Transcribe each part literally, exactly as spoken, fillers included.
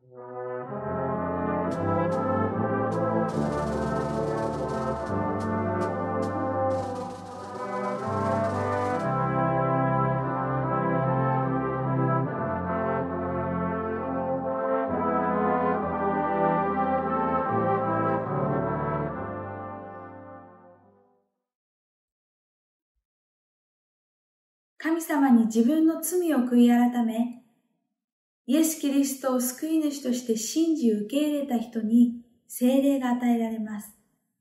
神様に自分の罪を悔い改め、イエス・キリストを救い主として信じ受け入れた人に聖霊が与えられます。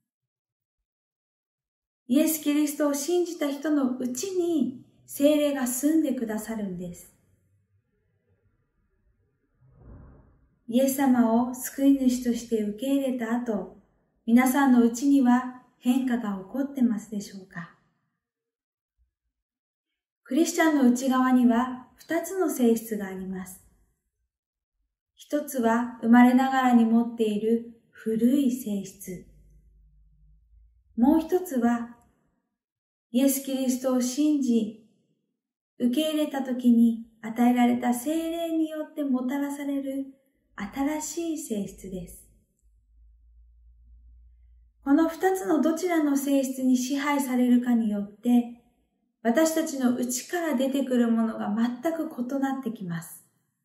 イエス・キリストを信じた人のうちに聖霊が住んでくださるんです。イエス様を救い主として受け入れた後、皆さんのうちには変化が起こってますでしょうか？クリスチャンの内側には二つの性質があります。一つは生まれながらに持っている古い性質。もう一つはイエス・キリストを信じ、受け入れた時に与えられた聖霊によってもたらされる新しい性質です。この二つのどちらの性質に支配されるかによって、私たちの内から出てくるものが全く異なってきます。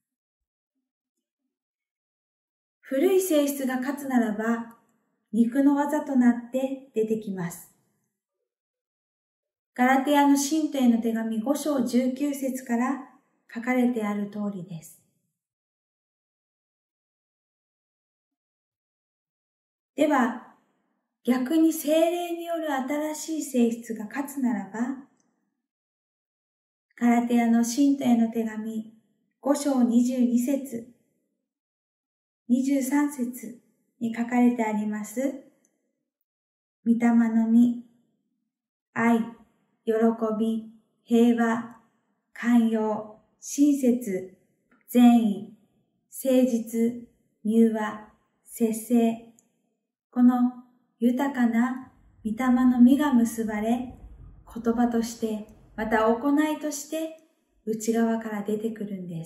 古い性質が勝つならば、肉の技となって出てきます。ガラテヤの信徒への手紙ご章じゅうきゅう節から書かれてある通りです。では、逆に聖霊による新しい性質が勝つならば、ガラテヤの信徒への手紙ご章にじゅうに節、にじゅうさん節に書かれてあります、御霊の実、愛、喜び、平和、寛容、親切、善意、誠実、柔和、節制、この豊かな御霊の実が結ばれ、言葉としてまた行いとして内側から出てくるんです。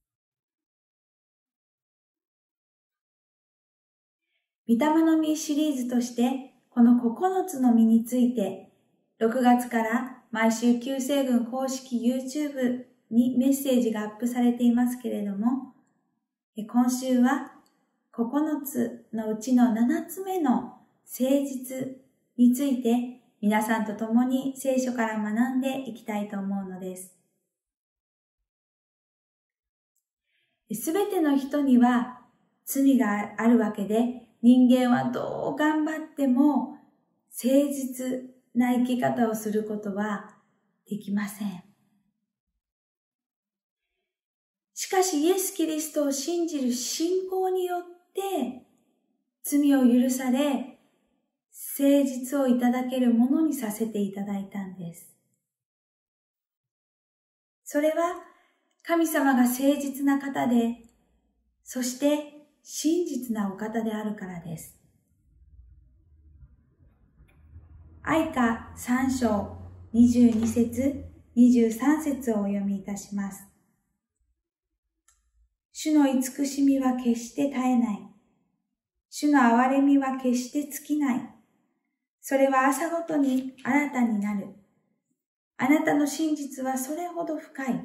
御霊の実シリーズとしてこのここのつの実についてろくがつから毎週救世軍公式 YouTube にメッセージがアップされていますけれども、今週はここのつのうちのななつめの誠実について皆さんと共に聖書から学んでいきたいと思うのです。すべての人には罪があるわけで、人間はどう頑張っても誠実な生き方をすることはできません。しかしイエス・キリストを信じる信仰によって罪を許され、誠実をいただけるものにさせていただいたんです。それは神様が誠実な方で、そして真実なお方であるからです。愛歌さん章にじゅうに節、にじゅうさん節をお読みいたします。主の慈しみは決して絶えない。主の憐れみは決して尽きない。それは朝ごとに新たになる。あなたの真実はそれほど深い。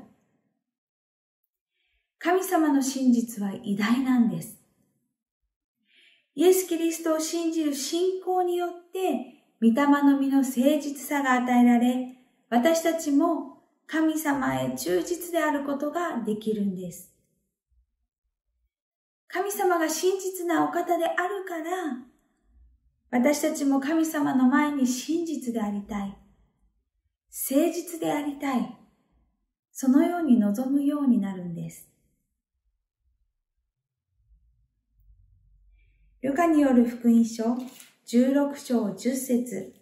神様の真実は偉大なんです。イエス・キリストを信じる信仰によって、御霊の実の誠実さが与えられ、私たちも神様へ忠実であることができるんです。神様が真実なお方であるから、私たちも神様の前に真実でありたい。誠実でありたい。そのように望むようになるんです。ルカによる福音書じゅうろく章じゅっ節。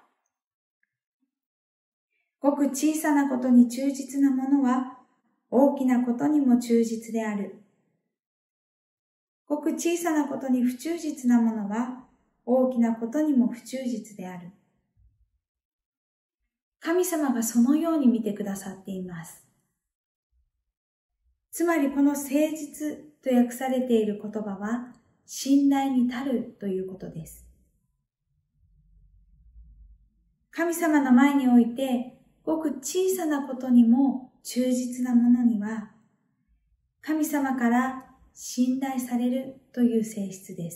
ごく小さなことに忠実な者は大きなことにも忠実である。ごく小さなことに不忠実な者は大きなことにも不忠実である。神様がそのように見てくださっています。つまりこの誠実と訳されている言葉は、信頼に足るということです。神様の前において、ごく小さなことにも忠実なものには、神様から信頼されるという性質です。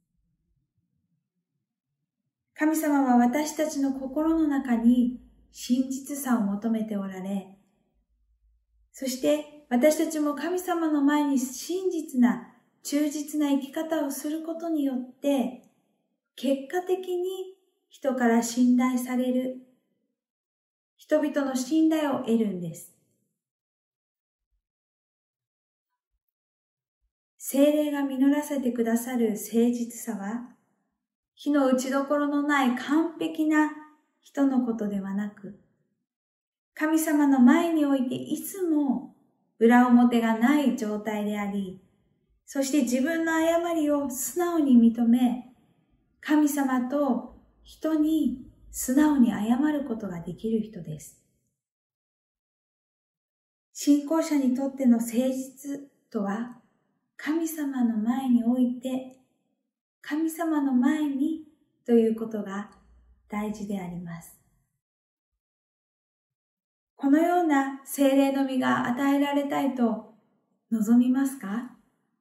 神様は私たちの心の中に真実さを求めておられ、そして私たちも神様の前に真実な、忠実な生き方をすることによって、結果的に人から信頼される、人々の信頼を得るんです。聖霊が実らせてくださる誠実さは、火の打ちどころのない完璧な人のことではなく、神様の前においていつも裏表がない状態であり、そして自分の誤りを素直に認め、神様と人に素直に謝ることができる人です。信仰者にとっての誠実とは、神様の前において、神様の前にということが大事であります。このような聖霊の実が与えられたいと望みますか？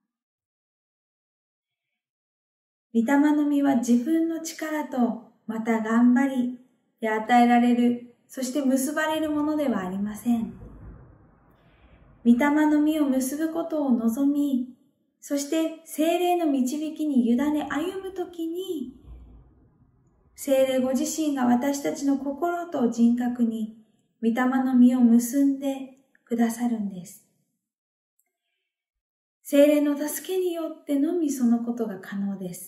御霊の実は自分の力とまた頑張りで与えられる、そして結ばれるものではありません。御霊の実を結ぶことを望み、そして聖霊の導きに委ね歩むときに、聖霊ご自身が私たちの心と人格に御霊の実を結んでくださるんです。聖霊の助けによってのみそのことが可能です。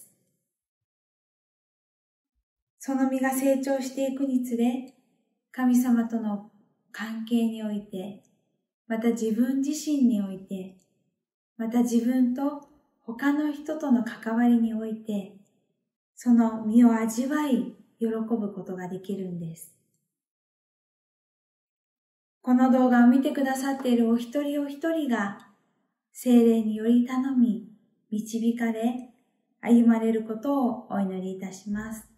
その実が成長していくにつれ、神様との関係において、また自分自身において、また自分と他の人との関わりにおいて、その実を味わい、喜ぶことができるんです。この動画を見てくださっているお一人お一人が、聖霊により頼み、導かれ、歩まれることをお祈りいたします。